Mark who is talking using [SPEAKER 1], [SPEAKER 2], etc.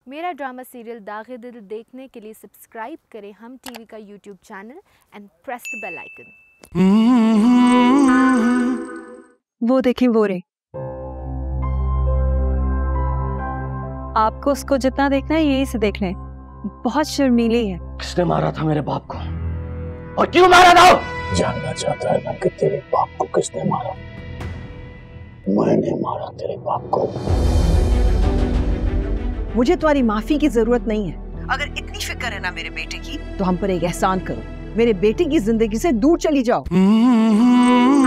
[SPEAKER 1] मेरा drama serial दाग़े दिल देखने के लिए सब्सक्राइब करें हम टीवी का YouTube channel and press the bell icon.
[SPEAKER 2] वो देखें वो रे, आपको उसको जितना देखना है यही से देख लें, बहुत शर्मीली है।
[SPEAKER 3] किसने मारा था मेरे बाप को और क्यों मारा था? जानना चाहता है ना कि तेरे बाप को किसने मारा? मैंने मारा तेरे बाप को।
[SPEAKER 4] मुझे तुम्हारी माफी की जरूरत नहीं है। अगर इतनी फिक्र है ना मेरे बेटे की, तो हम पर एक एहसान करो, मेरे बेटे की जिंदगी से दूर चली जाओ।